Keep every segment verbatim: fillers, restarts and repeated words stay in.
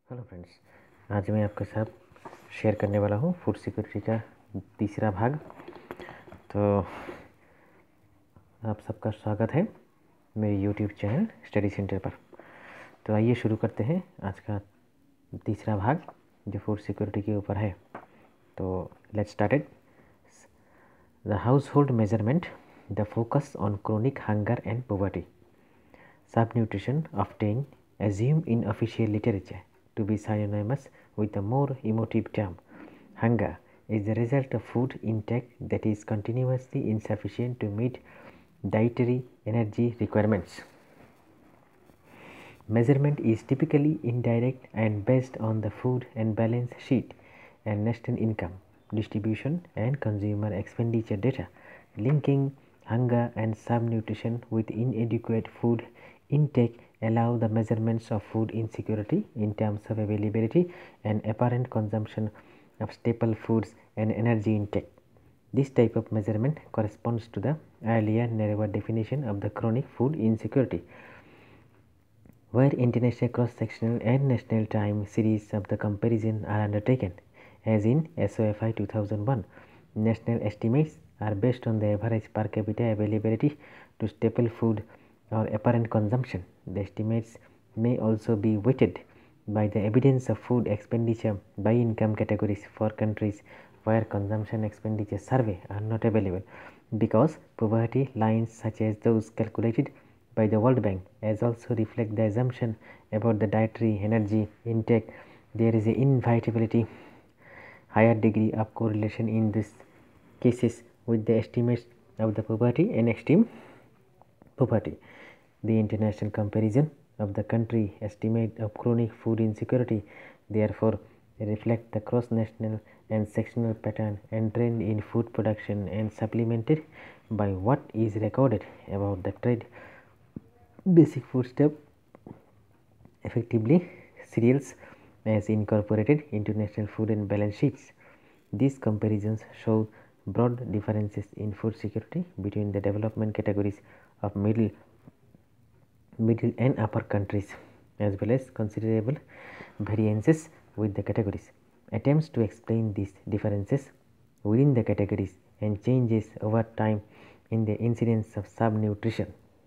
Hello friends, आज मैं आपके साथ शेयर करने वाला हूँ फूड सिक्योरिटी का तीसरा भाग। तो आप सबका स्वागत है मेरे यूट्यूब चैनल स्टडी सेंटर पर। तो आइए शुरू करते हैं आज का तीसरा भाग जो फूड सिक्योरिटी के ऊपर है। तो let's started. The household measurement, the focus on chronic hunger and poverty, sub nutrition often assumed in official literature to be synonymous with the more emotive term hunger is the result of food intake that is continuously insufficient to meet dietary energy requirements. Measurement is typically indirect and based on the food and balance sheet and national income distribution and consumer expenditure data, linking hunger and subnutrition with inadequate food intake allow the measurements of food insecurity in terms of availability and apparent consumption of staple foods and energy intake. This type of measurement corresponds to the earlier narrower definition of the chronic food insecurity, where international cross-sectional and national time series of the comparison are undertaken, as in S O F I two thousand one. National estimates are based on the average per capita availability to staple food or apparent consumption. The estimates may also be weighted by the evidence of food expenditure by income categories for countries where consumption expenditure survey are not available, because poverty lines such as those calculated by the World Bank as also reflect the assumption about the dietary energy intake. There is an inevitability higher degree of correlation in these cases with the estimates of the poverty and extreme poverty. The international comparison of the country estimate of chronic food insecurity therefore reflect the cross-national and sectional pattern and trend in food production and supplemented by what is recorded about the trade basic foodstuff, effectively cereals, as incorporated into national food and balance sheets. These comparisons show broad differences in food security between the development categories of middle middle and upper countries, as well as considerable variances with the categories. Attempts to explain these differences within the categories and changes over time in the incidence of subnutrition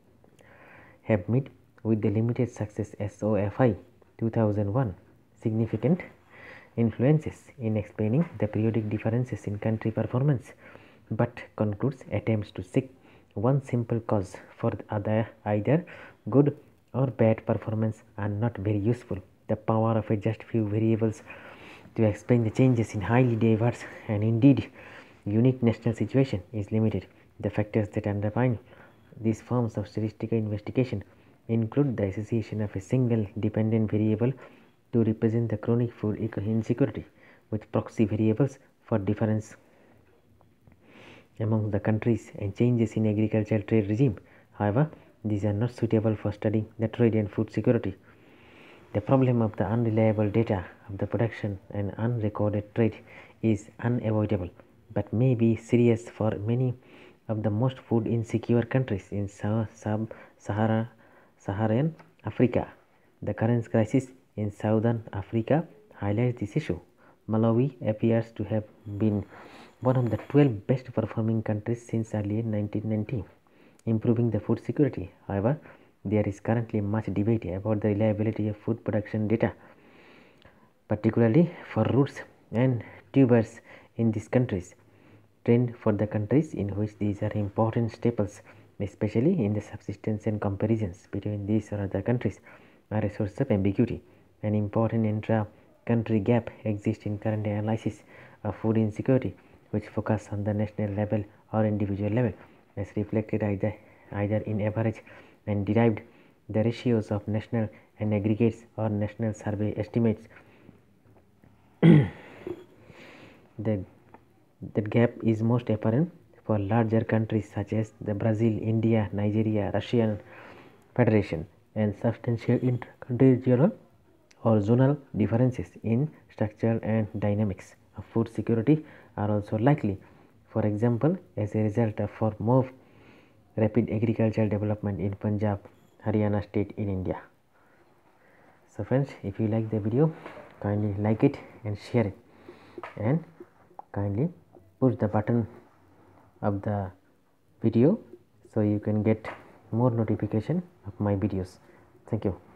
have met with the limited success. S O F I two thousand one significant influences in explaining the periodic differences in country performance, but concludes attempts to seek one simple cause for other either good or bad performance are not very useful. The power of a just few variables to explain the changes in highly diverse and indeed unique national situation is limited. The factors that underpin these forms of statistical investigation include the association of a single dependent variable to represent the chronic food insecurity with proxy variables for difference among the countries and changes in agricultural trade regime. However, these are not suitable for studying the trade and food security. The problem of the unreliable data of the production and unrecorded trade is unavoidable, but may be serious for many of the most food insecure countries in sub-Saharan Saharan Africa. The current crisis in Southern Africa highlights this issue. Malawi appears to have been one of the twelve best performing countries since early nineteen ninety, improving the food security. However, there is currently much debate about the reliability of food production data, particularly for roots and tubers in these countries. Trend for the countries in which these are important staples, especially in the subsistence and comparisons between these or other countries, are a source of ambiguity. An important intra-country gap exists in current analysis of food insecurity, which focus on the national level or individual level, as reflected either, either in average and derived the ratios of national and aggregates or national survey estimates. the, that gap is most apparent for larger countries such as the Brazil, India, Nigeria, Russian Federation, and substantial interregional or zonal differences in structure and dynamics of food security are also likely. For example, as a result of for more rapid agricultural development in Punjab, Haryana state in India. So friends, if you like the video, kindly like it and share it, and kindly push the button of the video so you can get more notification of my videos. Thank you.